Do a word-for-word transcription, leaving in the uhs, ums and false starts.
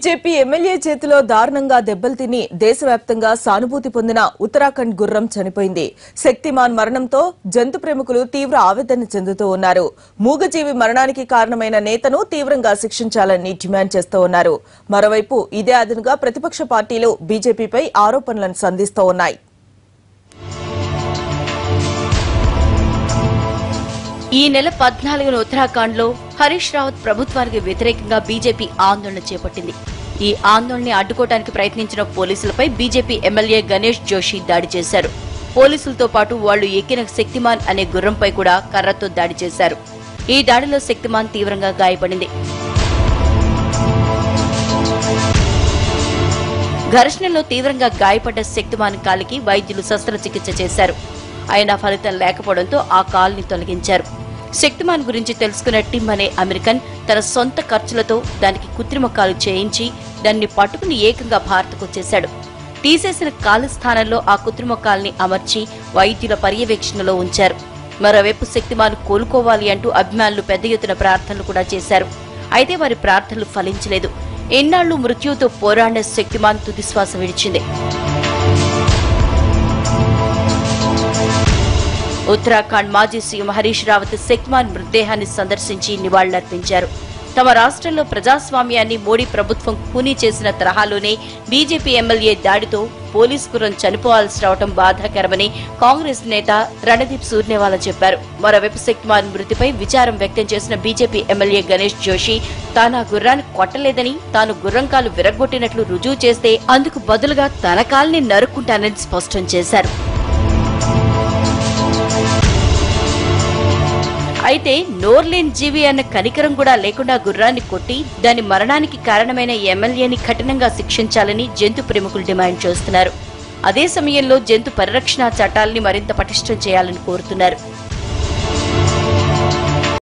BJP MLA చేతిలో దారుణంగా దెబ్బలు తిని దేశవ్యాప్తంగా సానుభూతి పొందిన ఉత్తరాఖండ్ గుర్రం చనిపోయింది. శక్తిమాన్ మరణంతో జంతు ప్రేమికులు తీవ్ర ఆవేదన చెందుతూ ఉన్నారు. మూగజీవి మరణానికి కారణమైన నేతను తీవ్రంగా శిక్షించాలని డిమాండ్ చేస్తూ ఉన్నారు. మరోవైపు ఇదే అదనుగా ప్రతిపక్ష పార్టీలు బీజేపీపై ఆరోపణలను సంధిస్తూ ఉన్నాయి. ఈ నెల పద్నాలుగున ఉత్తరాఖండ్ లో హరీష్ రావత్ ప్రభుత్వానికి వ్యతిరేకంగా బీజేపీ ఆందోళన చేపట్టింది. ఈ ఆందోళనని అడ్డుకోవడానికి ప్రయత్నించిన పోలీసులపై బీజేపీ ఎమ్మెల్యే గణేష్ జోషి దాడి చేశారు. పోలీసులతో పాటు వాళ్లు ఎక్కిన శక్తిమాన్ అనే గుర్రంపై కూడా కర్రతో దాడి చేశారు. ఈ దాడిలో శక్తిమాన్ తీవ్రంగా గాయపడింది. ఘర్షణలో తీవ్రంగా గాయపడ్డ శక్తిమాన్ కాలికి వైద్యులు శస్త్రచికిత్స చేశారు. అయినా ఫలితం లేకపోవడంతో ఆ కాల్ని తొలగించారు. శక్తిమాన్ గురించి తెలుసుకున్న టిమ్ అనే అమెరికన్ తన సొంత ఖర్చులతో దానికి కృత్రిమ కాలు చేయించి దాన్ని పట్టుకుని ఏకంగా భారత్కొచ్చేశాడు. తీసేసిన కాలు స్థానంలో ఆ కృత్రిమ కాల్ని అమర్చి వైద్యుల పర్యవేక్షణలో ఉంచారు. మరోవైపు శక్తిమాన్ కోలుకోవాలి అంటూ అభిమానులు పెద్ద ఎత్తున ప్రార్థనలు కూడా చేశారు. అయితే వారి ప్రార్థనలు ఫలించలేదు. ఎన్నాళ్లు మృత్యువుతో పోరాడిన శక్తిమాన్ తుదిశ్వాస విడిచింది. ఉత్తరాఖండ్ మాజీ సీఎం హరీష్ రావత్ శక్తిమాన్ మృతదేహాన్ని సందర్శించి నివాళులర్పించారు. తమ రాష్ట్రంలో ప్రజాస్వామ్యాన్ని మోడీ ప్రభుత్వం కూనీ చేసిన తరహాలోనే బీజేపీ ఎమ్మెల్యే దాడితో పోలీసు గుర్రం చనిపోవాల్సి రావడం బాధాకరమని కాంగ్రెస్ నేత రణదీప్ సూర్నేవాలా చెప్పారు. మరోవైపు శక్తిమాన్ మృతిపై విచారం వ్యక్తం చేసిన బీజేపీ ఎమ్మెల్యే గణేష్ జోషి తాను ఆ గుర్రాన్ని కొట్టలేదని, తాను గుర్రం కాలు విరగ్గొట్టినట్లు రుజువు చేస్తే అందుకు బదులుగా తన కాల్ని నరుక్కుంటానని స్పష్టం చేశారు. అయితే నోర్లేని జీవి అన్న కనికరం కూడా లేకుండా గుర్రాన్ని కొట్టి దాని మరణానికి కారణమైన ఎమ్మెల్యేని కఠినంగా శిక్షించాలని జంతు ప్రేమికులు డిమాండ్ చేస్తున్నారు. అదే సమయంలో జంతు పరిరక్షణ చట్టాలని మరింత పటిష్టం చేయాలని కోరుతున్నారు.